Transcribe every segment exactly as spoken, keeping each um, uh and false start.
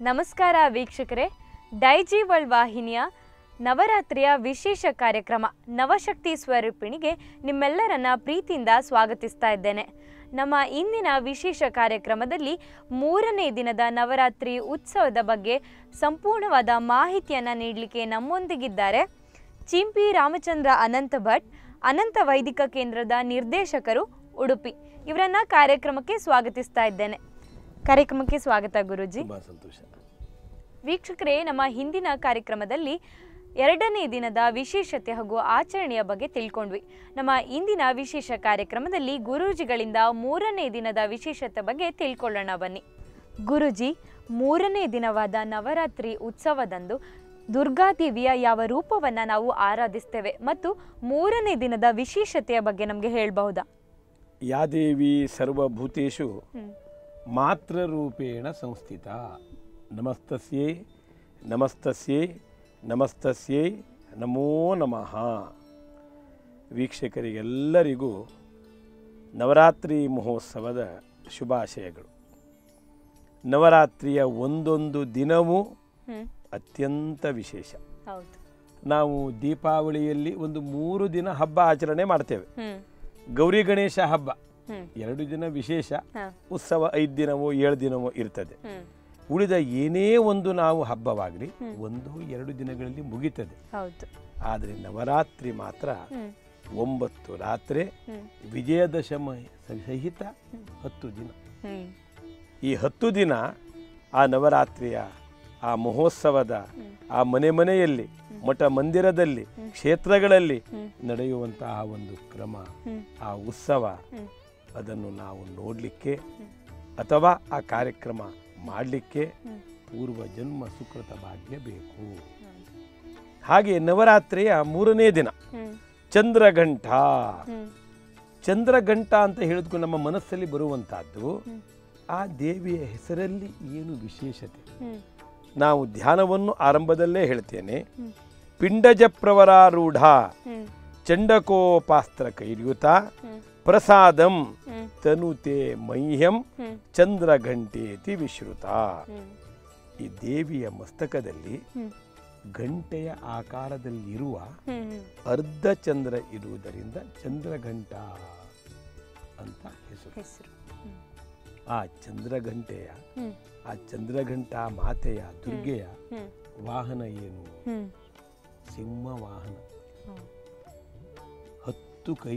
ನಮಸ್ಕಾರ ವೀಕ್ಷಕರೇ, ಡೈಜಿವರ್ಲ್ಡ್ ವಾಹಿನಿಯ ನವರಾತ್ರಿಯ ವಿಶೇಷ ಕಾರ್ಯಕ್ರಮ ನವಶಕ್ತಿ ಸ್ವರೂಪಿಣಿಗೆ ನಿಮ್ಮೆಲ್ಲರನ್ನ ಪ್ರೀತಿಯಿಂದ ಸ್ವಾಗತಿಸ್ತಾ ಇದ್ದೇನೆ. ನಮ್ಮ ಇಂದಿನ ವಿಶೇಷ ಕಾರ್ಯಕ್ರಮದಲ್ಲಿ ಮೂರನೇ ದಿನದ ನವರಾತ್ರಿ ಉತ್ಸವದ ಬಗ್ಗೆ ಸಂಪೂರ್ಣವಾದ ಮಾಹಿತಿಯನ್ನು ನೀಡಲಿಕ್ಕೆ ನಮ್ಮೊಂದಿಗಿದ್ದಾರೆ ಚೆಂಪಿ ರಾಮಚಂದ್ರ ಅನಂತ್ ಭಟ್, ಅನಂತ ವೈದಿಕ ಕೇಂದ್ರದ ನಿರ್ದೇಶಕರು, ಉಡುಪಿ. ಇವರನ್ನ ಕಾರ್ಯಕ್ರಮಕ್ಕೆ ಸ್ವಾಗತಿಸ್ತಾ ಇದ್ದೇನೆ. ಕಾರ್ಯಕ್ರಮಕ್ಕೆ ಸ್ವಾಗತ ಗುರುಜಿ. ಸಂತೋಷ. ವೀಕ್ಷಕರೇ, ನಮ್ಮ ಹಿಂದಿನ ಕಾರ್ಯಕ್ರಮದಲ್ಲಿ ಎರಡನೇ ದಿನದ ವಿಶೇಷತೆ ಹಾಗೂ ಆಚರಣೆಯ ಬಗ್ಗೆ ತಿಳ್ಕೊಂಡ್ವಿ. ನಮ್ಮ ಇಂದಿನ ವಿಶೇಷ ಕಾರ್ಯಕ್ರಮದಲ್ಲಿ ಗುರೂಜಿಗಳಿಂದ ಮೂರನೇ ದಿನದ ವಿಶೇಷತೆ ಬಗ್ಗೆ ತಿಳ್ಕೊಳ್ಳೋಣ ಬನ್ನಿ. ಗುರುಜಿ, ಮೂರನೇ ದಿನವಾದ ನವರಾತ್ರಿ ಉತ್ಸವದಂದು ದುರ್ಗಾದೇವಿಯ ಯಾವ ರೂಪವನ್ನು ನಾವು ಆರಾಧಿಸ್ತೇವೆ ಮತ್ತು ಮೂರನೇ ದಿನದ ವಿಶೇಷತೆಯ ಬಗ್ಗೆ ನಮಗೆ ಹೇಳಬಹುದಾ? ಯಾ ದೇವಿ ಸರ್ವಭೂತೇಷು ಮಾತೃರೂಪೇಣ ಸಂಸ್ಥಿತ. ನಮಸ್ತಸ್ಯೈ ನಮಸ್ತಸ್ಯೈ ನಮಸ್ತಸ್ಯೈ ನಮೋ ನಮಃ. ವೀಕ್ಷಕರಿಗೆಲ್ಲರಿಗೂ ನವರಾತ್ರಿ ಮಹೋತ್ಸವದ ಶುಭಾಶಯಗಳು. ನವರಾತ್ರಿಯ ಒಂದೊಂದು ದಿನವೂ ಅತ್ಯಂತ ವಿಶೇಷ. ನಾವು ದೀಪಾವಳಿಯಲ್ಲಿ ಒಂದು ಮೂರು ದಿನ ಹಬ್ಬ ಆಚರಣೆ ಮಾಡ್ತೇವೆ. ಗೌರಿ ಗಣೇಶ ಹಬ್ಬ ಎರಡು ದಿನ ವಿಶೇಷ, ಉತ್ಸವ ಐದು ದಿನವೋ ಏಳು ದಿನವೋ ಇರ್ತದೆ. ಉಳಿದ ಏನೇ ಒಂದು ನಾವು ಹಬ್ಬವಾಗಲಿ ಒಂದು ಎರಡು ದಿನಗಳಲ್ಲಿ ಮುಗಿತದೆ. ಆದರೆ ನವರಾತ್ರಿ ಮಾತ್ರ ಒಂಬತ್ತು ರಾತ್ರಿ, ವಿಜಯದಶಮಿ ಸಹಿತ ಹತ್ತು ದಿನ. ಈ ಹತ್ತು ದಿನ ಆ ನವರಾತ್ರಿಯ ಆ ಮಹೋತ್ಸವದ ಆ ಮನೆ ಮನೆಯಲ್ಲಿ, ಮಠ ಮಂದಿರದಲ್ಲಿ, ಕ್ಷೇತ್ರಗಳಲ್ಲಿ ನಡೆಯುವಂತಹ ಒಂದು ಕ್ರಮ, ಆ ಉತ್ಸವ, ಅದನ್ನು ನಾವು ನೋಡಲಿಕ್ಕೆ ಅಥವಾ ಆ ಕಾರ್ಯಕ್ರಮ ಮಾಡಲಿಕ್ಕೆ ಪೂರ್ವ ಜನ್ಮ ಸುಕೃತ ಭಾಗ್ಯ ಬೇಕು. ಹಾಗೆ ನವರಾತ್ರಿಯ ಮೂರನೇ ದಿನ ಚಂದ್ರಘಂಟ. ಚಂದ್ರಘಂಟ ಅಂತ ಹೇಳಿದ್ಕು ನಮ್ಮ ಮನಸ್ಸಲ್ಲಿ ಬರುವಂತಹದ್ದು ಆ ದೇವಿಯ ಹೆಸರಲ್ಲಿ ಏನು ವಿಶೇಷತೆ. ನಾವು ಧ್ಯಾನವನ್ನು ಆರಂಭದಲ್ಲೇ ಹೇಳ್ತೇನೆ. ಪಿಂಡಜ ಪ್ರವರಾರೂಢ ಚಂಡಕೋಪಾಸ್ತ್ರ ಕೈರ್ಯುತ ಪ್ರಸಾದಂ ತನುತೆ ಮಹ್ಯಂ ಚಂದ್ರಘಂಟೇತಿ ವಿಶ್ರುತ. ಈ ದೇವಿಯ ಮಸ್ತಕದಲ್ಲಿ ಗಂಟೆಯ ಆಕಾರದಲ್ಲಿರುವ ಅರ್ಧ ಚಂದ್ರ ಇರುವುದರಿಂದ ಚಂದ್ರಘಂಟ ಅಂತ ಹೆಸರು. ಆ ಚಂದ್ರಘಂಟೆಯ ಆ ಚಂದ್ರಘಂಟ ಮಾತೆಯ ದುರ್ಗೆಯ ವಾಹನ ಏನು? ಸಿಂಹ ವಾಹನ. ಹತ್ತು ಕೈ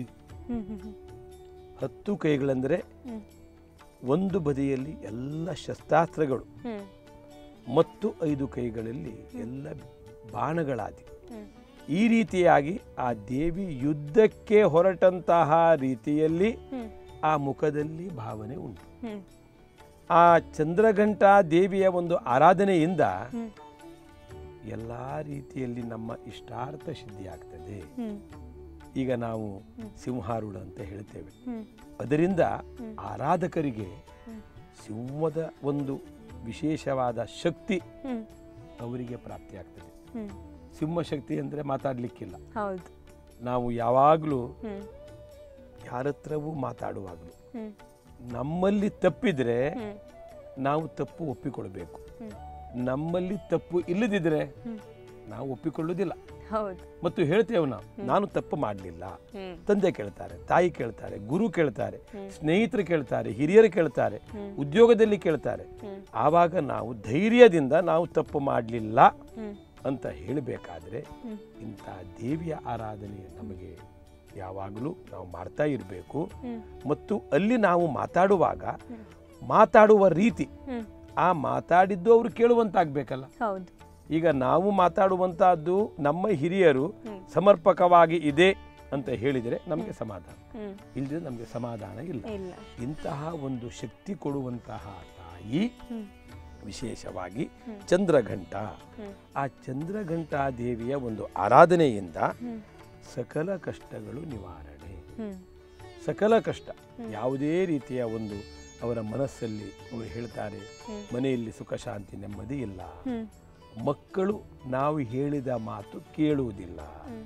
ಹತ್ತು ಕೈಗಳೆಂದರೆ ಒಂದು ಬದಿಯಲ್ಲಿ ಎಲ್ಲ ಶಸ್ತ್ರಾಸ್ತ್ರಗಳು ಮತ್ತು ಐದು ಕೈಗಳಲ್ಲಿ ಎಲ್ಲ ಬಾಣಗಳಾದಿ. ಈ ರೀತಿಯಾಗಿ ಆ ದೇವಿ ಯುದ್ಧಕ್ಕೆ ಹೊರಟಂತಹ ರೀತಿಯಲ್ಲಿ ಆ ಮುಖದಲ್ಲಿ ಭಾವನೆ ಉಂಟು. ಆ ಚಂದ್ರಘಂಟ ದೇವಿಯ ಒಂದು ಆರಾಧನೆಯಿಂದ ಎಲ್ಲ ರೀತಿಯಲ್ಲಿ ನಮ್ಮ ಇಷ್ಟಾರ್ಥ ಸಿದ್ಧಿಯಾಗ್ತದೆ. ಈಗ ನಾವು ಸಿಂಹಾರೂಢ ಅಂತ ಹೇಳ್ತೇವೆ. ಅದರಿಂದ ಆರಾಧಕರಿಗೆ ಸಿಂಹದ ಒಂದು ವಿಶೇಷವಾದ ಶಕ್ತಿ ಅವರಿಗೆ ಪ್ರಾಪ್ತಿಯಾಗ್ತದೆ. ಸಿಂಹ ಶಕ್ತಿ ಅಂದರೆ ಮಾತಾಡ್ಲಿಕ್ಕಿಲ್ಲ. ನಾವು ಯಾವಾಗಲೂ ಯಾರತ್ರವೂ ಮಾತಾಡುವಾಗಲೂ ನಮ್ಮಲ್ಲಿ ತಪ್ಪಿದ್ರೆ ನಾವು ತಪ್ಪು ಒಪ್ಪಿಕೊಳ್ಬೇಕು. ನಮ್ಮಲ್ಲಿ ತಪ್ಪು ಇಲ್ಲದಿದ್ರೆ ನಾವು ಒಪ್ಪಿಕೊಳ್ಳುವುದಿಲ್ಲ ಮತ್ತು ಹೇಳ್ತೇವೆ ನಾವು ನಾನು ತಪ್ಪು ಮಾಡಲಿಲ್ಲ. ತಂದೆ ಕೇಳ್ತಾರೆ, ತಾಯಿ ಕೇಳ್ತಾರೆ, ಗುರು ಕೇಳ್ತಾರೆ, ಸ್ನೇಹಿತರು ಕೇಳ್ತಾರೆ, ಹಿರಿಯರು ಕೇಳ್ತಾರೆ, ಉದ್ಯೋಗದಲ್ಲಿ ಕೇಳ್ತಾರೆ. ಆವಾಗ ನಾವು ಧೈರ್ಯದಿಂದ ನಾವು ತಪ್ಪು ಮಾಡಲಿಲ್ಲ ಅಂತ ಹೇಳಬೇಕಾದ್ರೆ ಇಂಥ ದೇವಿಯ ಆರಾಧನೆ ನಮಗೆ ಯಾವಾಗಲೂ ನಾವು ಮಾಡ್ತಾ ಇರಬೇಕು. ಮತ್ತು ಅಲ್ಲಿ ನಾವು ಮಾತಾಡುವಾಗ ಮಾತಾಡುವ ರೀತಿ, ಆ ಮಾತಾಡಿದ್ದು ಅವರು ಕೇಳುವಂತಾಗಬೇಕಲ್ಲ. ಈಗ ನಾವು ಮಾತಾಡುವಂತಹದ್ದು ನಮ್ಮ ಹಿರಿಯರು ಸಮರ್ಪಕವಾಗಿ ಇದೆ ಅಂತ ಹೇಳಿದರೆ ನಮಗೆ ಸಮಾಧಾನ, ಇಲ್ಲದೆ ನಮಗೆ ಸಮಾಧಾನ ಇಲ್ಲ. ಇಂತಹ ಒಂದು ಶಕ್ತಿ ಕೊಡುವಂತಹ ತಾಯಿ ವಿಶೇಷವಾಗಿ ಚಂದ್ರಘಂಟ. ಆ ಚಂದ್ರಘಂಟ ದೇವಿಯ ಒಂದು ಆರಾಧನೆಯಿಂದ ಸಕಲ ಕಷ್ಟಗಳು ನಿವಾರಣೆ. ಸಕಲ ಕಷ್ಟ, ಯಾವುದೇ ರೀತಿಯ ಒಂದು ಅವರ ಮನಸ್ಸಲ್ಲಿ ಅವರು ಹೇಳ್ತಾರೆ ಮನೆಯಲ್ಲಿ ಸುಖ ಶಾಂತಿ ನೆಮ್ಮದಿ ಇಲ್ಲ, ಮಕ್ಕಳು ನಾವು ಹೇಳಿದ ಮಾತು ಕೇಳುವುದಿಲ್ಲ,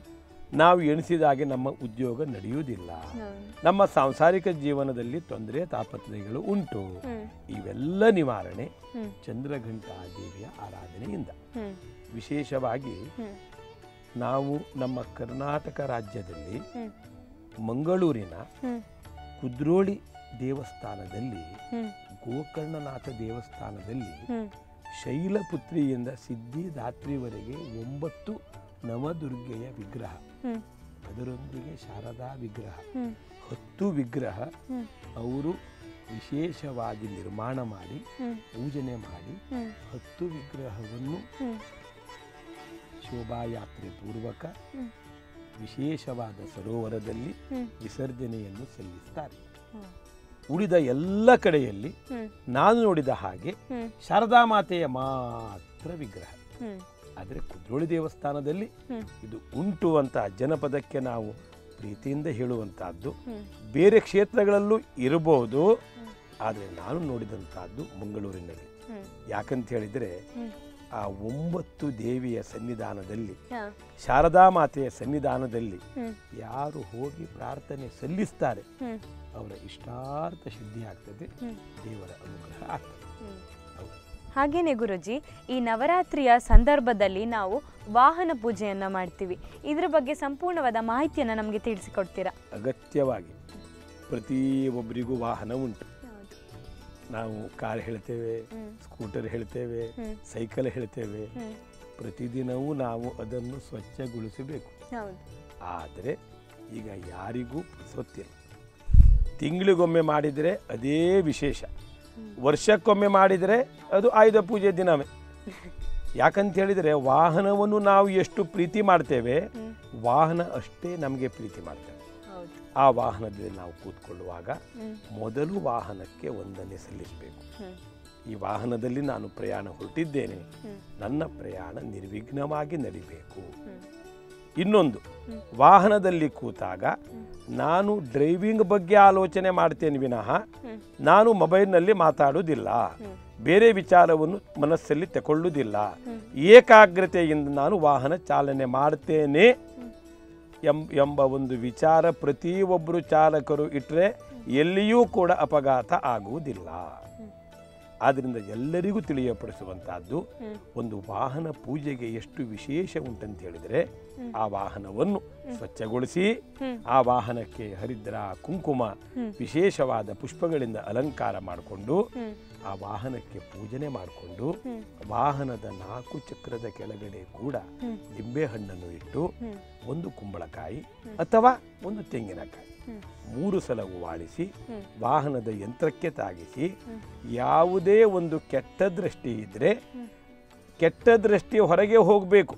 ನಾವು ಎಣಿಸಿದಾಗೆ ನಮ್ಮ ಉದ್ಯೋಗ ನಡೆಯುವುದಿಲ್ಲ, ನಮ್ಮ ಸಾಂಸಾರಿಕ ಜೀವನದಲ್ಲಿ ತೊಂದರೆ ತಾಪತ್ರಯಗಳು ಉಂಟು. ಇವೆಲ್ಲ ನಿವಾರಣೆ ಚಂದ್ರಘಂಟಾ ದೇವಿಯ ಆರಾಧನೆಯಿಂದ. ವಿಶೇಷವಾಗಿ ನಾವು ನಮ್ಮ ಕರ್ನಾಟಕ ರಾಜ್ಯದಲ್ಲಿ ಮಂಗಳೂರಿನ ಕುದ್ರೋಳಿ ದೇವಸ್ಥಾನದಲ್ಲಿ, ಗೋಕರ್ಣನಾಥ ದೇವಸ್ಥಾನದಲ್ಲಿ ಶೈಲಪುತ್ರಿಯಿಂದ ಸಿದ್ಧಿದಾತ್ರಿವರೆಗೆ ಒಂಬತ್ತು ನವದುರ್ಗೆಯ ವಿಗ್ರಹ, ಅದರೊಂದಿಗೆ ಶಾರದಾ ವಿಗ್ರಹ, ಹತ್ತು ವಿಗ್ರಹ ಅವರು ವಿಶೇಷವಾಗಿ ನಿರ್ಮಾಣ ಮಾಡಿ ಪೂಜನೆ ಮಾಡಿ ಹತ್ತು ವಿಗ್ರಹವನ್ನು ಶೋಭಾಯಾತ್ರೆ ಪೂರ್ವಕ ವಿಶೇಷವಾದ ಸರೋವರದಲ್ಲಿ ವಿಸರ್ಜನೆಯನ್ನು ಸಲ್ಲಿಸ್ತಾರೆ. ಉಳಿದ ಎಲ್ಲ ಕಡೆಯಲ್ಲಿ ನಾನು ನೋಡಿದ ಹಾಗೆ ಶಾರದಾ ಮಾತೆಯ ಮಾತ್ರ ವಿಗ್ರಹ. ಆದರೆ ಕುದ್ರೋಳಿ ದೇವಸ್ಥಾನದಲ್ಲಿ ಇದು ಉಂಟು ಅಂತ ಜನಪದಕ್ಕೆ ನಾವು ಪ್ರೀತಿಯಿಂದ ಹೇಳುವಂತಹದ್ದು. ಬೇರೆ ಕ್ಷೇತ್ರಗಳಲ್ಲೂ ಇರಬಹುದು, ಆದರೆ ನಾನು ನೋಡಿದಂತಹದ್ದು ಮಂಗಳೂರಿನಲ್ಲಿ. ಯಾಕಂತ ಹೇಳಿದರೆ ಆ ಒಂಬತ್ತು ದೇವಿಯ ಸನ್ನಿಧಾನದಲ್ಲಿ, ಶಾರದಾ ಮಾತೆಯ ಸನ್ನಿಧಾನದಲ್ಲಿ ಯಾರು ಹೋಗಿ ಪ್ರಾರ್ಥನೆ ಸಲ್ಲಿಸ್ತಾರೆ ಅವರ ಇಷ್ಟಾರ್ಥ ಸಿದ್ಧಿ ಆಗ್ತದೆ, ದೇವರ ಅನುಗ್ರಹ ಆಗ್ತದೆ. ಹಾಗೇನೆ ಗುರುಜಿ, ಈ ನವರಾತ್ರಿಯ ಸಂದರ್ಭದಲ್ಲಿ ನಾವು ವಾಹನ ಪೂಜೆಯನ್ನ ಮಾಡ್ತೀವಿ. ಇದರ ಬಗ್ಗೆ ಸಂಪೂರ್ಣವಾದ ಮಾಹಿತಿಯನ್ನು ನಮಗೆ ತಿಳಿಸಿಕೊಡ್ತೀರಾ? ಅಗತ್ಯವಾಗಿ. ಪ್ರತಿಯೊಬ್ಬರಿಗೂ ವಾಹನ ಉಂಟು. ನಾವು ಕಾರ್ ಹೇಳ್ತೇವೆ, ಸ್ಕೂಟರ್ ಹೇಳ್ತೇವೆ, ಸೈಕಲ್ ಹೇಳ್ತೇವೆ. ಪ್ರತಿದಿನವೂ ನಾವು ಅದನ್ನು ಸ್ವಚ್ಛಗೊಳಿಸಬೇಕು. ಆದರೆ ಈಗ ಯಾರಿಗೂ ಗೊತ್ತಿಲ್ಲ. ತಿಂಗಳಿಗೊಮ್ಮೆ ಮಾಡಿದರೆ ಅದೇ ವಿಶೇಷ, ವರ್ಷಕ್ಕೊಮ್ಮೆ ಮಾಡಿದರೆ ಅದು ಆಯುಧ ಪೂಜೆ ದಿನವೇ. ಯಾಕಂತ ಹೇಳಿದರೆ ವಾಹನವನ್ನು ನಾವು ಎಷ್ಟು ಪ್ರೀತಿ ಮಾಡ್ತೇವೆ, ವಾಹನ ಅಷ್ಟೇ ನಮಗೆ ಪ್ರೀತಿ ಮಾಡ್ತೇವೆ. ಆ ವಾಹನದಲ್ಲಿ ನಾವು ಕೂತ್ಕೊಳ್ಳುವಾಗ ಮೊದಲು ವಾಹನಕ್ಕೆ ವಂದನೆ ಸಲ್ಲಿಸಬೇಕು. ಈ ವಾಹನದಲ್ಲಿ ನಾನು ಪ್ರಯಾಣ ಹೊರಟಿದ್ದೇನೆ, ನನ್ನ ಪ್ರಯಾಣ ನಿರ್ವಿಘ್ನವಾಗಿ ನಡಿಬೇಕು. ಇನ್ನೊಂದು, ವಾಹನದಲ್ಲಿ ಕೂತಾಗ ನಾನು ಡ್ರೈವಿಂಗ್ ಬಗ್ಗೆ ಆಲೋಚನೆ ಮಾಡ್ತೇನೆ ವಿನಃ ನಾನು ಮೊಬೈಲ್ನಲ್ಲಿ ಮಾತಾಡುವುದಿಲ್ಲ, ಬೇರೆ ವಿಚಾರವನ್ನು ಮನಸ್ಸಲ್ಲಿ ತಗೊಳ್ಳುವುದಿಲ್ಲ. ಏಕಾಗ್ರತೆಯಿಂದ ನಾನು ವಾಹನ ಚಾಲನೆ ಮಾಡ್ತೇನೆ ಎಂಬ ಒಂದು ವಿಚಾರ ಪ್ರತಿಯೊಬ್ಬರು ಚಾಲಕರು ಇಟ್ಟರೆ ಎಲ್ಲಿಯೂ ಕೂಡ ಅಪಘಾತ ಆಗುವುದಿಲ್ಲ. ಆದ್ದರಿಂದ ಎಲ್ಲರಿಗೂ ತಿಳಿಯಪಡಿಸುವಂತಹದ್ದು, ಒಂದು ವಾಹನ ಪೂಜೆಗೆ ಎಷ್ಟು ವಿಶೇಷ ಉಂಟಂತ ಹೇಳಿದರೆ ಆ ವಾಹನವನ್ನು ಸ್ವಚ್ಛಗೊಳಿಸಿ ಆ ವಾಹನಕ್ಕೆ ಹರಿದ್ರ, ಕುಂಕುಮ, ವಿಶೇಷವಾದ ಪುಷ್ಪಗಳಿಂದ ಅಲಂಕಾರ ಮಾಡಿಕೊಂಡು ಆ ವಾಹನಕ್ಕೆ ಪೂಜನೆ ಮಾಡಿಕೊಂಡು ವಾಹನದ ನಾಲ್ಕು ಚಕ್ರದ ಕೆಳಗಡೆ ಕೂಡ ಲಿಂಬೆ ಹಣ್ಣನ್ನು ಇಟ್ಟು ಒಂದು ಕುಂಬಳಕಾಯಿ ಅಥವಾ ಒಂದು ತೆಂಗಿನಕಾಯಿ ಮೂರು ಸಲ ವಾಳಿಸಿ ವಾಹನದ ಯಂತ್ರಕ್ಕೆ ತಾಗಿಸಿ, ಯಾವುದೇ ಒಂದು ಕೆಟ್ಟ ದೃಷ್ಟಿ ಇದ್ರೆ ಕೆಟ್ಟ ದೃಷ್ಟಿ ಹೊರಗೆ ಹೋಗಬೇಕು,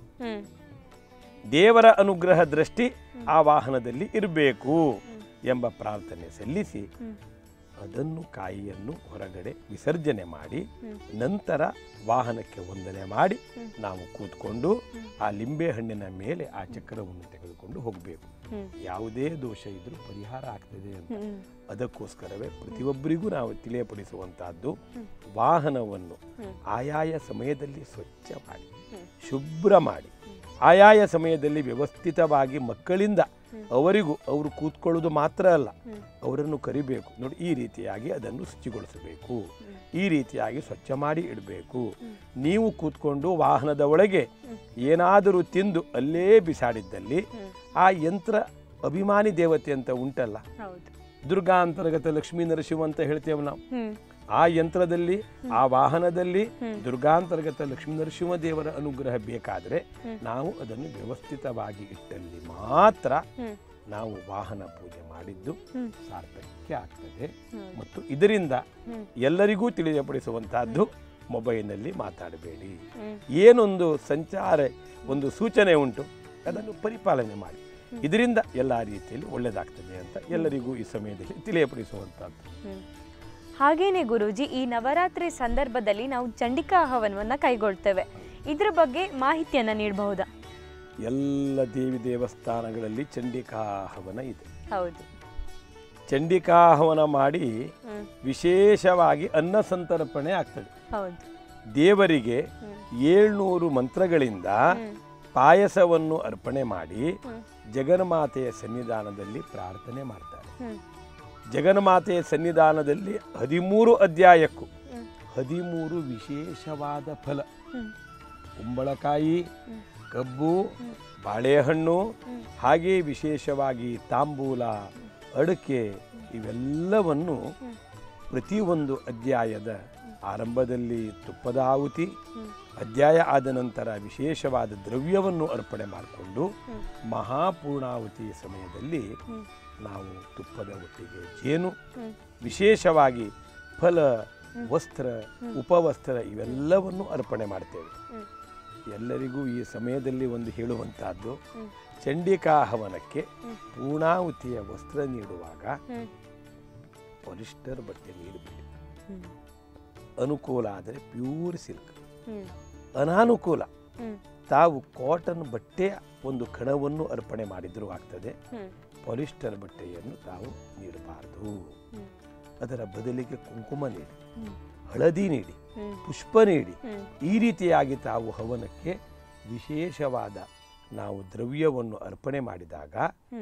ದೇವರ ಅನುಗ್ರಹ ದೃಷ್ಟಿ ಆ ವಾಹನದಲ್ಲಿ ಇರಬೇಕು ಎಂಬ ಪ್ರಾರ್ಥನೆ ಸಲ್ಲಿಸಿ ಅದನ್ನು ಕಾಯಿಯನ್ನು ಹೊರಗಡೆ ವಿಸರ್ಜನೆ ಮಾಡಿ ನಂತರ ವಾಹನಕ್ಕೆ ವಂದನೆ ಮಾಡಿ ನಾವು ಕೂತ್ಕೊಂಡು ಆ ಲಿಂಬೆ ಹಣ್ಣಿನ ಮೇಲೆ ಆ ಚಕ್ರವನ್ನು ತೆಗೆದುಕೊಂಡು ಹೋಗಬೇಕು. ಯಾವುದೇ ದೋಷ ಇದ್ರೂ ಪರಿಹಾರ ಆಗ್ತದೆ ಅಂತ. ಅದಕ್ಕೋಸ್ಕರವೇ ಪ್ರತಿಯೊಬ್ಬರಿಗೂ ನಾವು ತಿಳಿಯಪಡಿಸುವಂತಹದ್ದು, ವಾಹನವನ್ನು ಆಯಾಯ ಸಮಯದಲ್ಲಿ ಸ್ವಚ್ಛ ಮಾಡಿ ಶುಭ್ರ ಮಾಡಿ ಆಯಾಯ ಸಮಯದಲ್ಲಿ ವ್ಯವಸ್ಥಿತವಾಗಿ ಮಕ್ಕಳಿಂದ ಅವರಿಗೂ ಅವರು ಕೂತ್ಕೊಳ್ಳೋದು ಮಾತ್ರ ಅಲ್ಲ, ಅವರನ್ನು ಕರಿಬೇಕು. ನೋಡಿ, ಈ ರೀತಿಯಾಗಿ ಅದನ್ನು ಶುಚಿಗೊಳಿಸಬೇಕು, ಈ ರೀತಿಯಾಗಿ ಸ್ವಚ್ಛ ಮಾಡಿ ಇಡಬೇಕು. ನೀವು ಕೂತ್ಕೊಂಡು ವಾಹನದ ಒಳಗೆ ಏನಾದರೂ ತಿಂದು ಅಲ್ಲೇ ಬಿಸಾಡಿದ್ದಲ್ಲಿ ಆ ಯಂತ್ರ ಅಭಿಮಾನಿ ದೇವತೆ ಅಂತ ಉಂಟಲ್ಲ, ದುರ್ಗಾ ಅಂತರ್ಗತ ಲಕ್ಷ್ಮೀ ನರಸಿಂಹ ಅಂತ ಹೇಳ್ತೇವೆ ನಾವು. ಆ ಯಂತ್ರದಲ್ಲಿ ಆ ವಾಹನದಲ್ಲಿ ದುರ್ಗಾಂತರ್ಗತ ಲಕ್ಷ್ಮೀ ನರಸಿಂಹ ದೇವರ ಅನುಗ್ರಹ ಬೇಕಾದರೆ ನಾವು ಅದನ್ನು ವ್ಯವಸ್ಥಿತವಾಗಿ ಇಟ್ಟಲ್ಲಿ ಮಾತ್ರ ನಾವು ವಾಹನ ಪೂಜೆ ಮಾಡಿದ್ದು ಸಾರ್ಥಕ್ಯ ಆಗ್ತದೆ. ಮತ್ತು ಇದರಿಂದ ಎಲ್ಲರಿಗೂ ತಿಳಿಯಪಡಿಸುವಂತಹದ್ದು, ಮೊಬೈಲ್ನಲ್ಲಿ ಮಾತಾಡಬೇಡಿ. ಏನೊಂದು ಸಂಚಾರ ಒಂದು ಸೂಚನೆ ಉಂಟು ಅದನ್ನು ಪರಿಪಾಲನೆ ಮಾಡಿ, ಇದರಿಂದ ಎಲ್ಲ ರೀತಿಯಲ್ಲಿ ಒಳ್ಳೆಯದಾಗ್ತದೆ ಅಂತ ಎಲ್ಲರಿಗೂ ಈ ಸಮಯದಲ್ಲಿ ತಿಳಿಯಪಡಿಸುವಂತಹದ್ದು. ಹಾಗೇನೆ ಗುರೂಜಿ, ಈ ನವರಾತ್ರಿ ಸಂದರ್ಭದಲ್ಲಿ ನಾವು ಚಂಡಿಕಾ ಹವನವನ್ನು ಕೈಗೊಳ್ತೇವೆ, ಇದರ ಬಗ್ಗೆ ಮಾಹಿತಿಯನ್ನು ನೀಡಬಹುದಾ? ಎಲ್ಲ ದೇವಿ ದೇವಸ್ಥಾನಗಳಲ್ಲಿ ಚಂಡಿಕಾ ಹವನ ಇದೆ. ಹೌದು. ಚಂಡಿಕಾ ಹವನ ಮಾಡಿ ವಿಶೇಷವಾಗಿ ಅನ್ನ ಸಂತರ್ಪಣೆ ಆಗ್ತದೆ. ಹೌದು. ದೇವರಿಗೆ ಏಳ್ನೂರು ಮಂತ್ರಗಳಿಂದ ಪಾಯಸವನ್ನು ಅರ್ಪಣೆ ಮಾಡಿ ಜಗನ್ಮಾತೆಯ ಸನ್ನಿಧಾನದಲ್ಲಿ ಪ್ರಾರ್ಥನೆ ಮಾಡ್ತಾರೆ. ಜಗನ್ಮಾತೆಯ ಸನ್ನಿಧಾನದಲ್ಲಿ ಹದಿಮೂರು ಅಧ್ಯಾಯಕ್ಕೂ ಹದಿಮೂರು ವಿಶೇಷವಾದ ಫಲ, ಕುಂಬಳಕಾಯಿ, ಕಬ್ಬು, ಬಾಳೆಹಣ್ಣು, ಹಾಗೆ ವಿಶೇಷವಾಗಿ ತಾಂಬೂಲ, ಅಡಕೆ ಇವೆಲ್ಲವನ್ನು ಪ್ರತಿಯೊಂದು ಅಧ್ಯಾಯದ ಆರಂಭದಲ್ಲಿ ತುಪ್ಪದ ಆಹುತಿ, ಅಧ್ಯಾಯ ಆದ ನಂತರ ವಿಶೇಷವಾದ ದ್ರವ್ಯವನ್ನು ಅರ್ಪಣೆ ಮಾಡಿಕೊಂಡು ಮಹಾಪೂರ್ಣಾಹುತಿಯ ಸಮಯದಲ್ಲಿ ನಾವು ತುಪ್ಪದ ಒಟ್ಟಿಗೆ ಜೇನು, ವಿಶೇಷವಾಗಿ ಫಲ, ವಸ್ತ್ರ, ಉಪವಸ್ತ್ರ ಇವೆಲ್ಲವನ್ನು ಅರ್ಪಣೆ ಮಾಡ್ತೇವೆ. ಎಲ್ಲರಿಗೂ ಈ ಸಮಯದಲ್ಲಿ ಒಂದು ಹೇಳುವಂತಹದ್ದು, ಚಂಡಿಕಾ ಹವನಕ್ಕೆ ಪೂರ್ಣಾಹುತಿಯ ವಸ್ತ್ರ ನೀಡುವಾಗ ಪಾಲಿಸ್ಟರ್ ಬಟ್ಟೆ ನೀಡಬೇಡಿ. ಅನುಕೂಲ ಆದರೆ ಪ್ಯೂರ್ ಸಿಲ್ಕ್, ಅನಾನುಕೂಲ ತಾವು ಕಾಟನ್ ಬಟ್ಟೆಯ ಒಂದು ಕಣವನ್ನು ಅರ್ಪಣೆ ಮಾಡಿದರೂ ಆಗ್ತದೆ. ಪಾಲಿಸ್ಟರ್ ಬಟ್ಟೆಯನ್ನು ತಾವು ನೀಡಬಾರದು. ಅದರ ಬದಲಿಗೆ ಕುಂಕುಮ ನೀಡಿ, ಹಳದಿ ನೀಡಿ, ಪುಷ್ಪ ನೀಡಿ, ಈ ರೀತಿಯಾಗಿ ತಾವು ಹವನಕ್ಕೆ ವಿಶೇಷವಾದ ನಾವು ದ್ರವ್ಯವನ್ನು ಅರ್ಪಣೆ ಮಾಡಿದಾಗ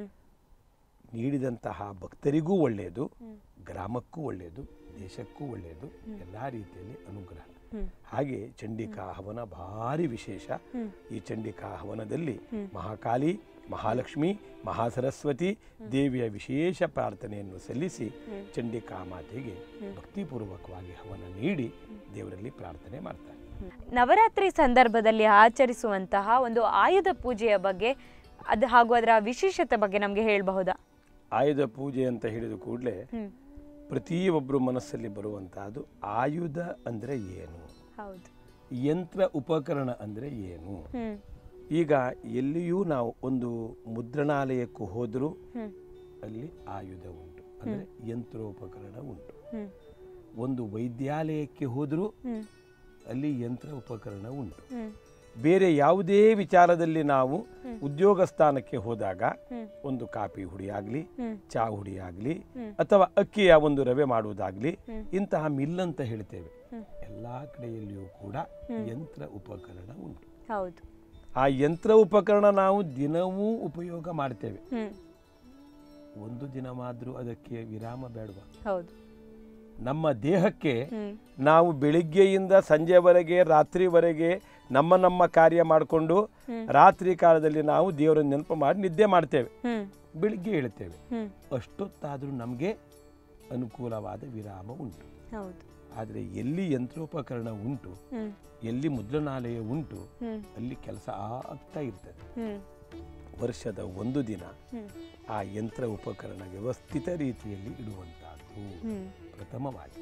ನೀಡಿದಂತಹ ಭಕ್ತರಿಗೂ ಒಳ್ಳೆಯದು, ಗ್ರಾಮಕ್ಕೂ ಒಳ್ಳೆಯದು, ದೇಶಕ್ಕೂ ಒಳ್ಳೆಯದು, ಎಲ್ಲ ರೀತಿಯಲ್ಲಿ ಅನುಗ್ರಹ. ಹಾಗೆ ಚಂಡಿಕಾ ಹವನ ಭಾರಿ ವಿಶೇಷ. ಈ ಚಂಡಿಕಾ ಹವನದಲ್ಲಿ ಮಹಾಕಾಳಿ, ಮಹಾಲಕ್ಷ್ಮಿ, ಮಹಾಸರಸ್ವತಿ ದೇವಿಯ ವಿಶೇಷ ಪ್ರಾರ್ಥನೆಯನ್ನು ಸಲ್ಲಿಸಿ ಚಂಡಿಕಾ ಮಾತೆಗೆ ಭಕ್ತಿಪೂರ್ವಕವಾಗಿ ಹವನ ನೀಡಿ ದೇವರಲ್ಲಿ ಪ್ರಾರ್ಥನೆ ಮಾಡ್ತಾರೆ. ನವರಾತ್ರಿ ಸಂದರ್ಭದಲ್ಲಿ ಆಚರಿಸುವಂತಹ ಒಂದು ಆಯುಧ ಪೂಜೆಯ ಬಗ್ಗೆ ಅದು ಹಾಗೂ ಅದರ ವಿಶೇಷತೆ ಬಗ್ಗೆ ನಮಗೆ ಹೇಳಬಹುದಾ? ಆಯುಧ ಪೂಜೆ ಅಂತ ಹೇಳಿದ ಕೂಡಲೇ ಪ್ರತಿಯೊಬ್ಬರು ಮನಸ್ಸಲ್ಲಿ ಬರುವಂತಹದ್ದು ಆಯುಧ ಅಂದ್ರೆ ಏನು, ಯಂತ್ರ ಉಪಕರಣ ಅಂದ್ರೆ ಏನು. ಈಗ ಎಲ್ಲಿಯೂ ನಾವು ಒಂದು ಮುದ್ರಣಾಲಯಕ್ಕೂ ಹೋದರೂ ಅಲ್ಲಿ ಆಯುಧ ಉಂಟು, ಅಂದ್ರೆ ಯಂತ್ರೋಪಕರಣ ಉಂಟು. ಒಂದು ವೈದ್ಯಾಲಯಕ್ಕೆ ಹೋದರೂ ಅಲ್ಲಿ ಯಂತ್ರ ಉಪಕರಣ ಉಂಟು. ಬೇರೆ ಯಾವುದೇ ವಿಚಾರದಲ್ಲಿ ನಾವು ಉದ್ಯೋಗ ಸ್ಥಾನಕ್ಕೆ ಹೋದಾಗ ಒಂದು ಕಾಫಿ ಹುಡಿ ಆಗಲಿ, ಚಾ ಹುಡಿ ಆಗಲಿ, ಅಥವಾ ಅಕ್ಕಿಯ ಒಂದು ರವೆ ಮಾಡುವುದಾಗ್ಲಿ, ಇಂತಹ ಮಿಲ್ ಅಂತ ಹೇಳ್ತೇವೆ. ಎಲ್ಲಾ ಕಡೆಯಲ್ಲಿಯೂ ಕೂಡ ಯಂತ್ರ ಉಪಕರಣ ಉಂಟು. ಆ ಯಂತ್ರ ಉಪಕರಣ ನಾವು ದಿನವೂ ಉಪಯೋಗ ಮಾಡ್ತೇವೆ. ಒಂದು ದಿನ ಮಾತ್ರ ಅದಕ್ಕೆ ವಿರಾಮ ಬೇಡವಾ? ನಮ್ಮ ದೇಹಕ್ಕೆ ನಾವು ಬೆಳಿಗ್ಗೆಯಿಂದ ಸಂಜೆವರೆಗೆ ರಾತ್ರಿವರೆಗೆ ನಮ್ಮ ನಮ್ಮ ಕಾರ್ಯ ಮಾಡಿಕೊಂಡು ರಾತ್ರಿ ಕಾಲದಲ್ಲಿ ನಾವು ದೇವರನ್ನು ನೆನಪು ಮಾಡಿ ನಿದ್ದೆ ಮಾಡ್ತೇವೆ, ಬೆಳಿಗ್ಗೆ ಹೇಳ್ತೇವೆ. ಅಷ್ಟೊತ್ತಾದ್ರೂ ನಮಗೆ ಅನುಕೂಲವಾದ ವಿರಾಮ ಉಂಟು. ಆದರೆ ಎಲ್ಲಿ ಯಂತ್ರೋಪಕರಣ ಉಂಟು, ಎಲ್ಲಿ ಮುದ್ರಣಾಲಯ ಉಂಟು, ಅಲ್ಲಿ ಕೆಲಸ ಆಗ್ತಾ ಇರ್ತದೆ. ವರ್ಷದ ಒಂದು ದಿನ ಆ ಯಂತ್ರ ಉಪಕರಣ ವ್ಯವಸ್ಥಿತ ರೀತಿಯಲ್ಲಿ ಇಡುವಂತಹದ್ದು ಪ್ರಥಮವಾಗಿ.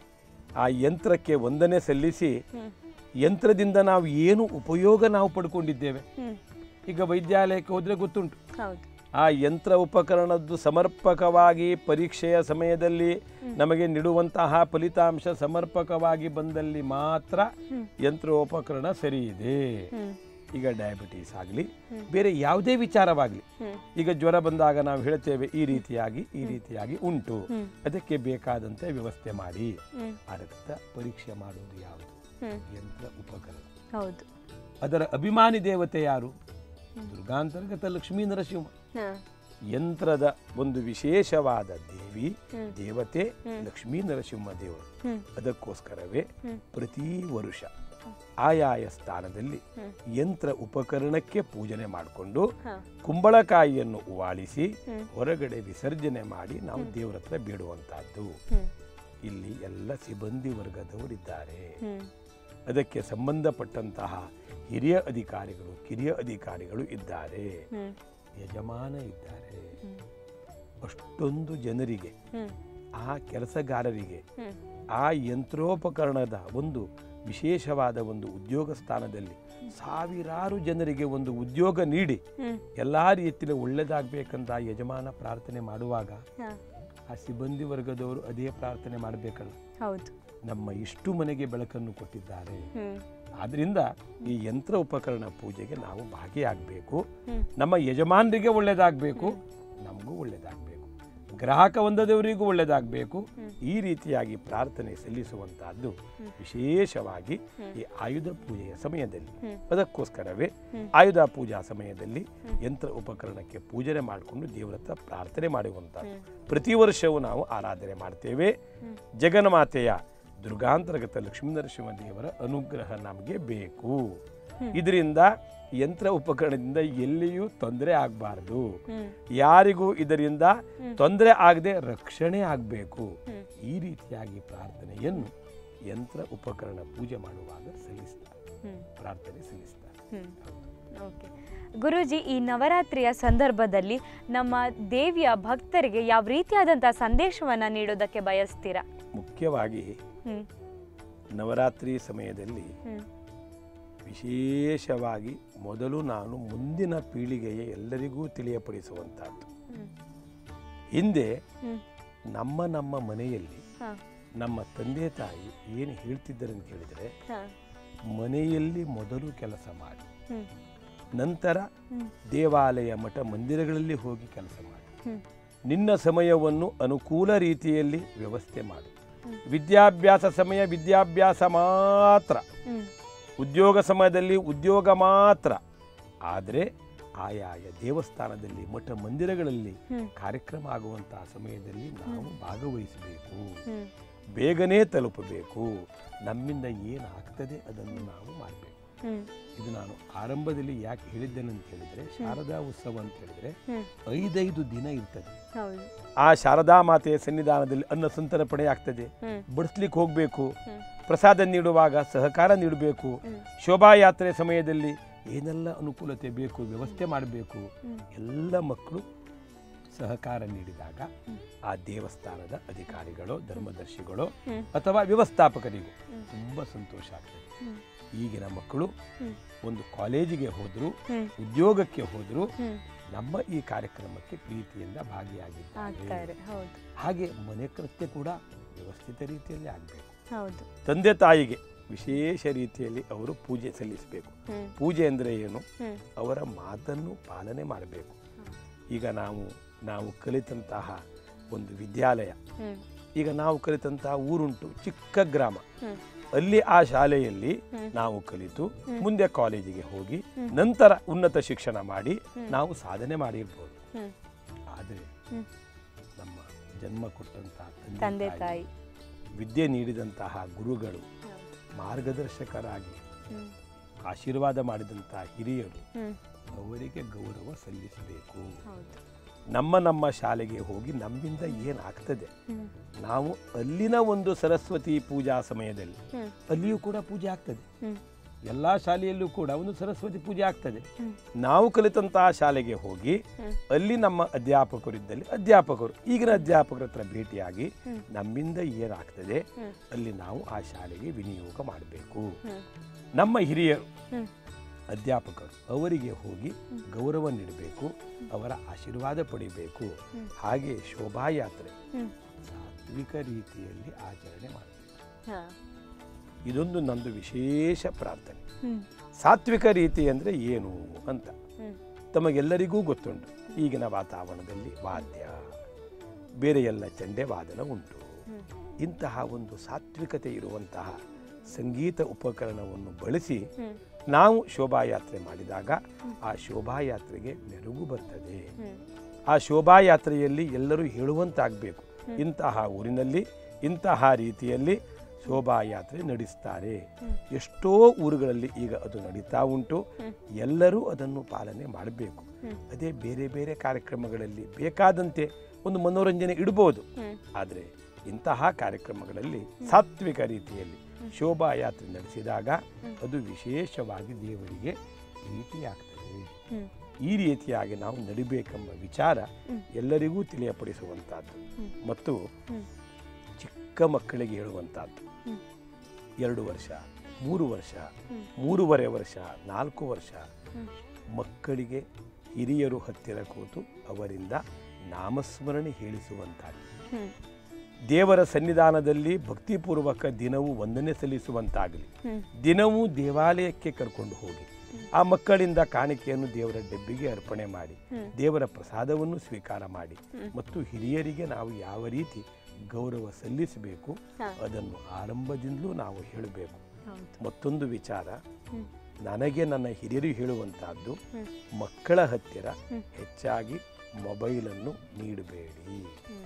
ಆ ಯಂತ್ರಕ್ಕೆ ವಂದನೆ ಸಲ್ಲಿಸಿ ಯಂತ್ರದಿಂದ ನಾವು ಏನು ಉಪಯೋಗ ನಾವು ಪಡ್ಕೊಂಡಿದ್ದೇವೆ. ಈಗ ವೈದ್ಯಾಲಯಕ್ಕೆ ಹೋದ್ರೆ ಗೊತ್ತುಂಟು, ಆ ಯಂತ್ರ ಉಪಕರಣದ್ದು ಸಮರ್ಪಕವಾಗಿ ಪರೀಕ್ಷೆಯ ಸಮಯದಲ್ಲಿ ನಮಗೆ ನೀಡುವಂತಹ ಫಲಿತಾಂಶ ಸಮರ್ಪಕವಾಗಿ ಬಂದಲ್ಲಿ ಮಾತ್ರ ಯಂತ್ರೋಪಕರಣ ಸರಿ ಇದೆ. ಈಗ ಡಯಾಬಿಟೀಸ್ ಆಗಲಿ, ಬೇರೆ ಯಾವುದೇ ವಿಚಾರವಾಗಲಿ, ಈಗ ಜ್ವರ ಬಂದಾಗ ನಾವು ಹೇಳ್ತೇವೆ ಈ ರೀತಿಯಾಗಿ ಈ ರೀತಿಯಾಗಿ ಉಂಟು, ಅದಕ್ಕೆ ಬೇಕಾದಂತೆ ವ್ಯವಸ್ಥೆ ಮಾಡಿ. ಆ ರಕ್ತ ಪರೀಕ್ಷೆ ಮಾಡುವುದು ಯಾವುದು? ಯಂತ್ರ ಉಪಕರಣ. ಅದರ ಅಭಿಮಾನಿ ದೇವತೆ ಯಾರು? ದುರ್ಗಾಂತರ್ಗತ ಲಕ್ಷ್ಮೀ ನರಸಿಂಹ. ಯಂತ್ರದ ಒಂದು ವಿಶೇಷವಾದ ದೇವಿ ದೇವತೆ ಲಕ್ಷ್ಮೀ ನರಸಿಂಹ ದೇವರು. ಅದಕ್ಕೋಸ್ಕರವೇ ಪ್ರತಿ ವರುಷ ಆಯಾಯ ಸ್ಥಾನದಲ್ಲಿ ಯಂತ್ರ ಉಪಕರಣಕ್ಕೆ ಪೂಜನೆ ಮಾಡಿಕೊಂಡು ಕುಂಬಳಕಾಯಿಯನ್ನು ಉವಾಳಿಸಿ ಹೊರಗಡೆ ವಿಸರ್ಜನೆ ಮಾಡಿ ನಾವು ದೇವರ ಹತ್ರ ಬೇಡುವಂತಹದ್ದು. ಇಲ್ಲಿ ಎಲ್ಲ ಸಿಬ್ಬಂದಿ ವರ್ಗದವರಿದ್ದಾರೆ. ಅದಕ್ಕೆ ಸಂಬಂಧಪಟ್ಟಂತಹ ಹಿರಿಯ ಅಧಿಕಾರಿಗಳು, ಕಿರಿಯ ಅಧಿಕಾರಿಗಳು ಇದ್ದಾರೆ, ಯಜಮಾನ ಇದ್ದಾರೆ. ಅಷ್ಟೊಂದು ಜನರಿಗೆ, ಆ ಕೆಲಸಗಾರರಿಗೆ ಆ ಯಂತ್ರೋಪಕರಣದ ಒಂದು ವಿಶೇಷವಾದ ಒಂದು ಉದ್ಯೋಗ ಸ್ಥಾನದಲ್ಲಿ ಸಾವಿರಾರು ಜನರಿಗೆ ಒಂದು ಉದ್ಯೋಗ ನೀಡಿ ಎಲ್ಲಾ ರೀತಿಯಲ್ಲಿ ಒಳ್ಳೆದಾಗಬೇಕಂತ ಯಜಮಾನ ಪ್ರಾರ್ಥನೆ ಮಾಡುವಾಗ ಆ ಸಿಬ್ಬಂದಿ ವರ್ಗದವರು ಅದೇ ಪ್ರಾರ್ಥನೆ ಮಾಡಬೇಕಲ್ಲ. ನಮ್ಮ ಇಷ್ಟು ಮನೆಗೆ ಬೆಳಕನ್ನು ಕೊಟ್ಟಿದ್ದಾರೆ. ಆದ್ರಿಂದ ಈ ಯಂತ್ರ ಉಪಕರಣ ಪೂಜೆಗೆ ನಾವು ಭಾಗಿಯಾಗಬೇಕು. ನಮ್ಮ ಯಜಮಾನರಿಗೆ ಒಳ್ಳೇದಾಗಬೇಕು, ನಮಗೂ ಒಳ್ಳೇದಾಗಬೇಕು. ಗ್ರಾಹಕ ಹೊಂದದವರಿಗೂ ಒಳ್ಳೆಯದಾಗಬೇಕು. ಈ ರೀತಿಯಾಗಿ ಪ್ರಾರ್ಥನೆ ಸಲ್ಲಿಸುವಂತಹದ್ದು ವಿಶೇಷವಾಗಿ ಈ ಆಯುಧ ಪೂಜೆಯ ಸಮಯದಲ್ಲಿ. ಅದಕ್ಕೋಸ್ಕರವೇ ಆಯುಧ ಪೂಜಾ ಸಮಯದಲ್ಲಿ ಯಂತ್ರ ಉಪಕರಣಕ್ಕೆ ಪೂಜನೆ ಮಾಡಿಕೊಂಡು ದೇವರ ಹತ್ರ ಪ್ರಾರ್ಥನೆ ಮಾಡುವಂಥದ್ದು ಪ್ರತಿ ವರ್ಷವೂ ನಾವು ಆರಾಧನೆ ಮಾಡ್ತೇವೆ. ಜಗನ್ಮಾತೆಯ ದುರ್ಗಾಂತರ್ಗತ ಲಕ್ಷ್ಮೀನರಸಿಂಹ ದೇವರ ಅನುಗ್ರಹ ನಮಗೆ ಬೇಕು. ಇದರಿಂದ ಯಂತ್ರ ಉಪಕರಣದಿಂದ ಎಲ್ಲಿಯೂ ತೊಂದರೆ ಆಗಬಾರ್ದು, ಯಾರಿಗೂ ಇದರಿಂದ ತೊಂದರೆ ಆಗದೆ ರಕ್ಷಣೆ ಆಗಬೇಕು. ಈ ರೀತಿಯಾಗಿ ಪ್ರಾರ್ಥನೆಯನ್ನು ಯಂತ್ರ ಉಪಕರಣ ಪೂಜೆ ಮಾಡುವಾಗ ಸಲ್ಲಿಸ್ತಾರೆ, ಪ್ರಾರ್ಥನೆ ಸಲ್ಲಿಸ್ತಾರೆ. ಗುರೂಜಿ, ಈ ನವರಾತ್ರಿಯ ಸಂದರ್ಭದಲ್ಲಿ ನಮ್ಮ ದೇವಿಯ ಭಕ್ತರಿಗೆ ಯಾವ ರೀತಿಯಾದಂತಹ ಸಂದೇಶವನ್ನ ನೀಡೋದಕ್ಕೆ ಬಯಸ್ತೀರಾ? ಮುಖ್ಯವಾಗಿ ನವರಾತ್ರಿ ಸಮಯದಲ್ಲಿ ವಿಶೇಷವಾಗಿ ಮೊದಲು ನಾನು ಮುಂದಿನ ಪೀಳಿಗೆಯ ಎಲ್ಲರಿಗೂ ತಿಳಿಯಪಡಿಸುವಂತಹದ್ದು, ಹಿಂದೆ ನಮ್ಮ ನಮ್ಮ ಮನೆಯಲ್ಲಿ ನಮ್ಮ ತಂದೆ ತಾಯಿ ಏನು ಹೇಳ್ತಿದ್ದಾರೆ ಅಂತ ಕೇಳಿದರೆ, ಮನೆಯಲ್ಲಿ ಮೊದಲು ಕೆಲಸ ಮಾಡಿ, ನಂತರ ದೇವಾಲಯ ಮಠ ಮಂದಿರಗಳಲ್ಲಿ ಹೋಗಿ ಕೆಲಸ ಮಾಡಿ, ನಿನ್ನ ಸಮಯವನ್ನು ಅನುಕೂಲ ರೀತಿಯಲ್ಲಿ ವ್ಯವಸ್ಥೆ ಮಾಡು, ವಿದ್ಯಾಭ್ಯಾಸ ಸಮಯ ವಿದ್ಯಾಭ್ಯಾಸ ಮಾತ್ರ, ಉದ್ಯೋಗ ಸಮಯದಲ್ಲಿ ಉದ್ಯೋಗ ಮಾತ್ರ. ಆದರೆ ಆಯಾಯ ದೇವಸ್ಥಾನದಲ್ಲಿ ಮಠ ಮಂದಿರಗಳಲ್ಲಿ ಕಾರ್ಯಕ್ರಮ ಆಗುವಂತಹ ಸಮಯದಲ್ಲಿ ನಾವು ಭಾಗವಹಿಸಬೇಕು, ಬೇಗನೆ ತಲುಪಬೇಕು, ನಮ್ಮಿಂದ ಏನಾಗ್ತದೆ ಅದನ್ನು ನಾವು ಮಾಡಬೇಕು. ಇದು ನಾನು ಆರಂಭದಲ್ಲಿ ಯಾಕೆ ಹೇಳಿದ್ದೇನೆ ಅಂತ ಹೇಳಿದ್ರೆ, ಶಾರದಾ ಉತ್ಸವ ಅಂತ ಹೇಳಿದ್ರೆ ಐದೈದು ದಿನ ಇರ್ತದೆ. ಆ ಶಾರದಾ ಮಾತೆಯ ಸನ್ನಿಧಾನದಲ್ಲಿ ಅನ್ನ ಸಂತರ್ಪಣೆ ಆಗ್ತದೆ, ಬಡಿಸ್ಲಿಕ್ಕೆ ಹೋಗ್ಬೇಕು, ಪ್ರಸಾದ ನೀಡುವಾಗ ಸಹಕಾರ ನೀಡಬೇಕು, ಶೋಭಾಯಾತ್ರೆ ಸಮಯದಲ್ಲಿ ಏನೆಲ್ಲ ಅನುಕೂಲತೆ ಬೇಕು ವ್ಯವಸ್ಥೆ ಮಾಡಬೇಕು. ಎಲ್ಲ ಮಕ್ಕಳು ಸಹಕಾರ ನೀಡಿದಾಗ ಆ ದೇವಸ್ಥಾನದ ಅಧಿಕಾರಿಗಳು, ಧರ್ಮದರ್ಶಿಗಳು ಅಥವಾ ವ್ಯವಸ್ಥಾಪಕರಿಗೂ ತುಂಬ ಸಂತೋಷ ಆಗ್ತದೆ. ಈಗಿನ ಮಕ್ಕಳು ಒಂದು ಕಾಲೇಜಿಗೆ ಹೋದ್ರು, ಉದ್ಯೋಗಕ್ಕೆ ಹೋದ್ರು, ನಮ್ಮ ಈ ಕಾರ್ಯಕ್ರಮಕ್ಕೆ ಪ್ರೀತಿಯಿಂದ ಭಾಗಿಯಾಗಿದ್ದಾರೆ. ಹಾಗೆ ಮನೆ ಕೃತ್ಯ ಕೂಡ ವ್ಯವಸ್ಥಿತ ರೀತಿಯಲ್ಲಿ ಆಗಬೇಕು. ತಂದೆ ತಾಯಿಗೆ ವಿಶೇಷ ರೀತಿಯಲ್ಲಿ ಅವರು ಪೂಜೆ ಸಲ್ಲಿಸಬೇಕು. ಪೂಜೆ ಅಂದರೆ ಏನು? ಅವರ ಮಾತನ್ನು ಪಾಲನೆ ಮಾಡಬೇಕು. ಈಗ ನಾವು ನಾವು ಕಲಿತಂತಹ ಒಂದು ವಿದ್ಯಾಲಯ, ಈಗ ನಾವು ಕಲಿತಂತಹ ಊರುಂಟು, ಚಿಕ್ಕ ಗ್ರಾಮ, ಅಲ್ಲಿ ಆ ಶಾಲೆಯಲ್ಲಿ ನಾವು ಕಲಿತು ಮುಂದೆ ಕಾಲೇಜಿಗೆ ಹೋಗಿ ನಂತರ ಉನ್ನತ ಶಿಕ್ಷಣ ಮಾಡಿ ನಾವು ಸಾಧನೆ ಮಾಡಿರ್ಬೋದು. ಆದರೆ ನಮ್ಮ ಜನ್ಮ ಕೊಟ್ಟಂತಹ ತಂದೆ ತಾಯಿ, ವಿದ್ಯೆ ನೀಡಿದಂತಹ ಗುರುಗಳು, ಮಾರ್ಗದರ್ಶಕರಾಗಿ ಆಶೀರ್ವಾದ ಮಾಡಿದಂತಹ ಹಿರಿಯರು, ಅವರಿಗೆ ಗೌರವ ಸಲ್ಲಿಸಬೇಕು. ನಮ್ಮ ನಮ್ಮ ಶಾಲೆಗೆ ಹೋಗಿ ನಮ್ಮಿಂದ ಏನಾಗ್ತದೆ, ನಾವು ಅಲ್ಲಿನ ಒಂದು ಸರಸ್ವತಿ ಪೂಜಾ ಸಮಯದಲ್ಲಿ ಅಲ್ಲಿಯೂ ಕೂಡ ಪೂಜೆ ಆಗ್ತದೆ. ಎಲ್ಲ ಶಾಲೆಯಲ್ಲೂ ಕೂಡ ಒಂದು ಸರಸ್ವತಿ ಪೂಜೆ ಆಗ್ತದೆ. ನಾವು ಕಲಿತಂತಹ ಶಾಲೆಗೆ ಹೋಗಿ ಅಲ್ಲಿ ನಮ್ಮ ಅಧ್ಯಾಪಕರಿದ್ದಲ್ಲಿ ಅಧ್ಯಾಪಕರು, ಈಗಿನ ಅಧ್ಯಾಪಕರ ಹತ್ರ ಭೇಟಿಯಾಗಿ ನಮ್ಮಿಂದ ಏನಾಗ್ತದೆ ಅಲ್ಲಿ ನಾವು ಆ ಶಾಲೆಗೆ ವಿನಿಯೋಗ ಮಾಡಬೇಕು. ನಮ್ಮ ಹಿರಿಯರು ಅಧ್ಯಾಪಕರು, ಅವರಿಗೆ ಹೋಗಿ ಗೌರವ ನೀಡಬೇಕು, ಅವರ ಆಶೀರ್ವಾದ ಪಡಿಬೇಕು. ಹಾಗೆ ಶೋಭಾಯಾತ್ರೆ ಸಾತ್ವಿಕ ರೀತಿಯಲ್ಲಿ ಆಚರಣೆ ಮಾಡಬೇಕು. ಇದೊಂದು ನಂದು ವಿಶೇಷ ಪ್ರಾರ್ಥನೆ. ಸಾತ್ವಿಕ ರೀತಿ ಅಂದರೆ ಏನು ಅಂತ ತಮಗೆಲ್ಲರಿಗೂ ಗೊತ್ತುಂಟು. ಈಗಿನ ವಾತಾವರಣದಲ್ಲಿ ವಾದ್ಯ, ಬೇರೆ ಎಲ್ಲ ಚಂಡೆ ವಾದನ ಉಂಟು. ಇಂತಹ ಒಂದು ಸಾತ್ವಿಕತೆ ಇರುವಂತಹ ಸಂಗೀತ ಉಪಕರಣವನ್ನು ಬಳಸಿ ನಾವು ಶೋಭಾಯಾತ್ರೆ ಮಾಡಿದಾಗ ಆ ಶೋಭಾಯಾತ್ರೆಗೆ ಮೆರುಗು ಬರ್ತದೆ. ಆ ಶೋಭಾಯಾತ್ರೆಯಲ್ಲಿ ಎಲ್ಲರೂ ಹೇಳುವಂತಾಗಬೇಕು, ಇಂತಹ ಊರಿನಲ್ಲಿ ಇಂತಹ ರೀತಿಯಲ್ಲಿ ಶೋಭಾಯಾತ್ರೆ ನಡೆಸ್ತಾರೆ. ಎಷ್ಟೋ ಊರುಗಳಲ್ಲಿ ಈಗ ಅದು ನಡೀತಾ ಉಂಟು. ಎಲ್ಲರೂ ಅದನ್ನು ಪಾಲನೆ ಮಾಡಬೇಕು. ಅದೇ ಬೇರೆ ಬೇರೆ ಕಾರ್ಯಕ್ರಮಗಳಲ್ಲಿ ಬೇಕಾದಂತೆ ಒಂದು ಮನೋರಂಜನೆ ಇಡಬಹುದು. ಆದರೆ ಇಂತಹ ಕಾರ್ಯಕ್ರಮಗಳಲ್ಲಿ ಸಾತ್ವಿಕ ರೀತಿಯಲ್ಲಿ ಶೋಭಾಯಾತ್ರೆ ನಡೆಸಿದಾಗ ಅದು ವಿಶೇಷವಾಗಿ ದೇವರಿಗೆ ಪ್ರೀತಿಯಾಗ್ತದೆ. ಈ ರೀತಿಯಾಗಿ ನಾವು ನಡಿಬೇಕೆಂಬ ವಿಚಾರ ಎಲ್ಲರಿಗೂ ತಿಳಿಯಪಡಿಸುವಂತಹದ್ದು ಮತ್ತು ಚಿಕ್ಕ ಮಕ್ಕಳಿಗೆ ಹೇಳುವಂತಹದ್ದು. ಎರಡು ವರ್ಷ, ಮೂರು ವರ್ಷ, ಮೂರುವರೆ ವರ್ಷ, ನಾಲ್ಕು ವರ್ಷ ಮಕ್ಕಳಿಗೆ ಹಿರಿಯರು ಹತ್ತಿರ ಕೂತು ಅವರಿಂದ ನಾಮಸ್ಮರಣೆ ಹೇಳಿಸುವಂತಾಗಲಿ. ದೇವರ ಸನ್ನಿಧಾನದಲ್ಲಿ ಭಕ್ತಿಪೂರ್ವಕ ದಿನವೂ ವಂದನೆ ಸಲ್ಲಿಸುವಂತಾಗಲಿ. ದಿನವೂ ದೇವಾಲಯಕ್ಕೆ ಕರ್ಕೊಂಡು ಹೋಗಿ ಆ ಮಕ್ಕಳಿಂದ ಕಾಣಿಕೆಯನ್ನು ದೇವರ ಡಬ್ಬಿಗೆ ಅರ್ಪಣೆ ಮಾಡಿ ದೇವರ ಪ್ರಸಾದವನ್ನು ಸ್ವೀಕಾರ ಮಾಡಿ ಮತ್ತು ಹಿರಿಯರಿಗೆ ನಾವು ಯಾವ ರೀತಿ ಗೌರವ ಸಲ್ಲಿಸಬೇಕು ಅದನ್ನು ಆರಂಭದಿಂದಲೂ ನಾವು ಹೇಳಬೇಕು. ಮತ್ತೊಂದು ವಿಚಾರ, ನನಗೆ ನನ್ನ ಹಿರಿಯರು ಹೇಳುವಂತಹದ್ದು, ಮಕ್ಕಳ ಹತ್ತಿರ ಹೆಚ್ಚಾಗಿ ಮೊಬೈಲನ್ನು ನೀಡಬೇಡಿ.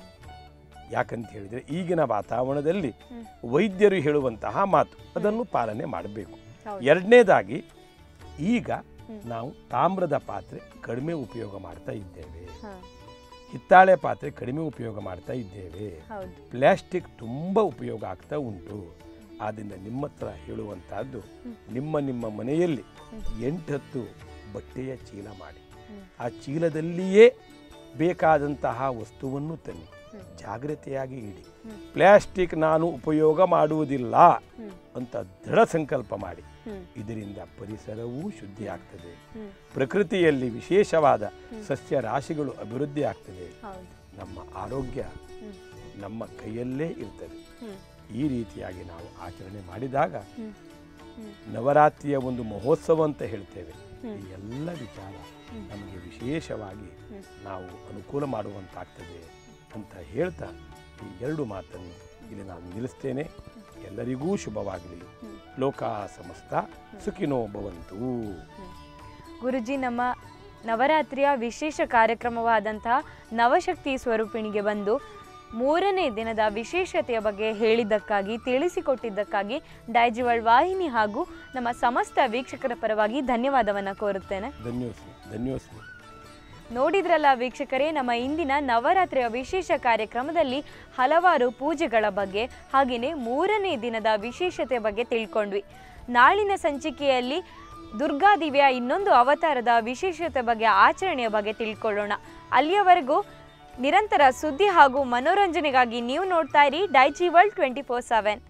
ಯಾಕಂತ ಹೇಳಿದರೆ ಈಗಿನ ವಾತಾವರಣದಲ್ಲಿ ವೈದ್ಯರು ಹೇಳುವಂತಹ ಮಾತು ಅದನ್ನು ಪಾಲನೆ ಮಾಡಬೇಕು. ಎರಡನೇದಾಗಿ, ಈಗ ನಾವು ತಾಮ್ರದ ಪಾತ್ರೆ ಕಡಿಮೆ ಉಪಯೋಗ ಮಾಡ್ತಾ ಇದ್ದೇವೆ, ಹಿತ್ತಾಳೆ ಪಾತ್ರೆ ಕಡಿಮೆ ಉಪಯೋಗ ಮಾಡ್ತಾ ಇದ್ದೇವೆ, ಪ್ಲಾಸ್ಟಿಕ್ ತುಂಬ ಉಪಯೋಗ ಆಗ್ತಾ ಉಂಟು. ಆದ್ದರಿಂದ ನಿಮ್ಮ ಹತ್ರ ಹೇಳುವಂತಹದ್ದು, ನಿಮ್ಮ ನಿಮ್ಮ ಮನೆಯಲ್ಲಿ ಎಂಟು ಹತ್ತು ಬಟ್ಟೆಯ ಚೀಲ ಮಾಡಿ, ಆ ಚೀಲದಲ್ಲಿಯೇ ಬೇಕಾದಂತಹ ವಸ್ತುವನ್ನು ತನ್ನಿ, ಜಾಗ್ರತೆಯಾಗಿ ಇಡಿ. ಪ್ಲಾಸ್ಟಿಕ್ ನಾನು ಉಪಯೋಗ ಮಾಡುವುದಿಲ್ಲ ಅಂತ ದೃಢ ಸಂಕಲ್ಪ ಮಾಡಿ. ಇದರಿಂದ ಪರಿಸರವೂ ಶುದ್ಧಿ ಆಗ್ತದೆ, ಪ್ರಕೃತಿಯಲ್ಲಿ ವಿಶೇಷವಾದ ಸಸ್ಯ ರಾಶಿಗಳು ಅಭಿವೃದ್ಧಿ ಆಗ್ತದೆ, ನಮ್ಮ ಆರೋಗ್ಯ ನಮ್ಮ ಕೈಯಲ್ಲೇ ಇರ್ತದೆ. ಈ ರೀತಿಯಾಗಿ ನಾವು ಆಚರಣೆ ಮಾಡಿದಾಗ ನವರಾತ್ರಿಯ ಒಂದು ಮಹೋತ್ಸವ ಅಂತ ಹೇಳ್ತೇವೆ. ಈ ಎಲ್ಲ ವಿಚಾರ ನಮಗೆ ವಿಶೇಷವಾಗಿ ನಾವು ಅನುಕೂಲ ಮಾಡುವಂತಾಗ್ತದೆ ಅಂತ ಹೇಳ್ತಾ ಈ ಎರಡು ಮಾತನ್ನು ಇಲ್ಲಿ ನಾನು ನಿಲ್ಲಿಸ್ತೇನೆ. ಎಲ್ಲರಿಗೂ ಶುಭವಾಗಲಿ. ಲೋಕ ಸಮಸ್ತ ಸುಖಿನೋ ಭವಂತು. ಗುರುಜಿ, ನಮ್ಮ ನವರಾತ್ರಿಯ ವಿಶೇಷ ಕಾರ್ಯಕ್ರಮವಾದಂತಹ ನವಶಕ್ತಿ ಸ್ವರೂಪಿಣಿಗೆ ಬಂದು ಮೂರನೇ ದಿನದ ವಿಶೇಷತೆಯ ಬಗ್ಗೆ ಹೇಳಿದ್ದಕ್ಕಾಗಿ, ತಿಳಿಸಿಕೊಟ್ಟಿದ್ದಕ್ಕಾಗಿ ಡೈಜಿವರ್ಲ್ಡ್ ವಾಹಿನಿ ಹಾಗೂ ನಮ್ಮ ಸಮಸ್ತ ವೀಕ್ಷಕರ ಪರವಾಗಿ ಧನ್ಯವಾದವನ್ನು ಕೋರುತ್ತೇನೆ. ಧನ್ಯವಾದ ಧನ್ಯವಾದ ನೋಡಿದ್ರಲ್ಲ ವೀಕ್ಷಕರೇ, ನಮ್ಮ ಇಂದಿನ ನವರಾತ್ರಿಯ ವಿಶೇಷ ಕಾರ್ಯಕ್ರಮದಲ್ಲಿ ಹಲವಾರು ಪೂಜೆಗಳ ಬಗ್ಗೆ ಹಾಗೆಯೇ ಮೂರನೇ ದಿನದ ವಿಶೇಷತೆಯ ಬಗ್ಗೆ ತಿಳ್ಕೊಂಡ್ವಿ. ನಾಳಿನ ಸಂಚಿಕೆಯಲ್ಲಿ ದುರ್ಗಾದೇವಿಯ ಇನ್ನೊಂದು ಅವತಾರದ ವಿಶೇಷತೆ ಬಗ್ಗೆ, ಆಚರಣೆಯ ಬಗ್ಗೆ ತಿಳ್ಕೊಳ್ಳೋಣ. ಅಲ್ಲಿಯವರೆಗೂ ನಿರಂತರ ಸುದ್ದಿ ಹಾಗೂ ಮನೋರಂಜನೆಗಾಗಿ ನೀವು ನೋಡ್ತಾ ಇರಿ ಡೈಜಿವರ್ಲ್ಡ್ ಟ್ವೆಂಟಿ ಫೋರ್ ಸೆವೆನ್.